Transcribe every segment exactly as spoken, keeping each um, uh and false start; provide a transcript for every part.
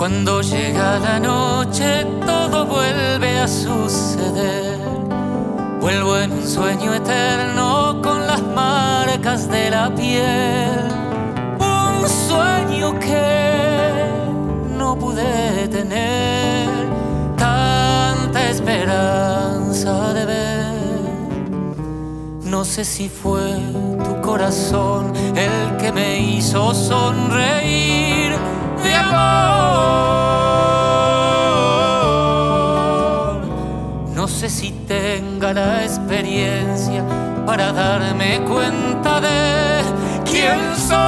Cuando llega la noche todo vuelve a suceder. Vuelvo en un sueño eterno con las marcas de la piel. Un sueño que no pude tener, tanta esperanza de ver. No sé si fue tu corazón el que me hizo sonreír de amor. No sé si tenga la experiencia para darme cuenta de quién soy.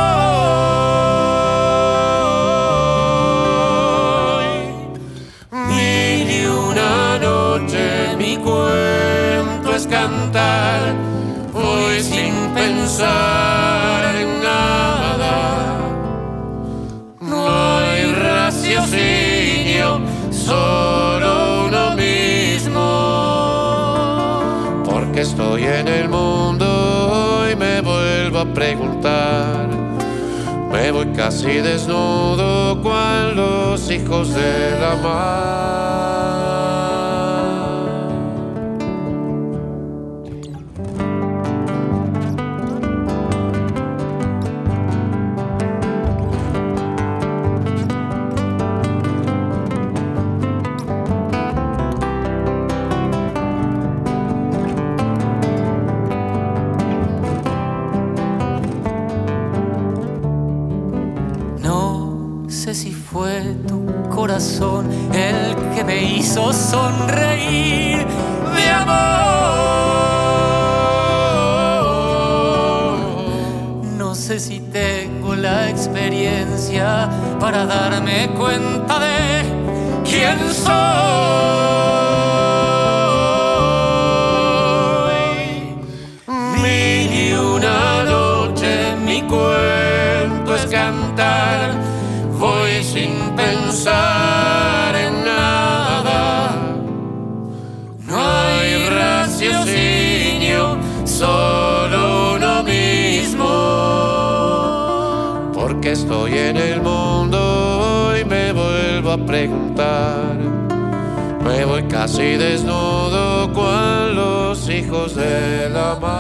Mil y una noche mi cuento es cantar. Voy sin pensar en nada. No hay raciocinio, solo uno mismo. Porque estoy en el mundo y me vuelvo a preguntar. Me voy casi desnudo cual los hijos de la mar. No sé si fue tu corazón el que me hizo sonreír de amor. No sé si tengo la experiencia para darme cuenta de quién soy. Mil y una noche mi cuento es cantar. Voy sin pensar en nada. No hay raciocinio, solo uno mismo. Porque estoy en el mundo y me vuelvo a preguntar. Me voy casi desnudo cual los hijos de la mar.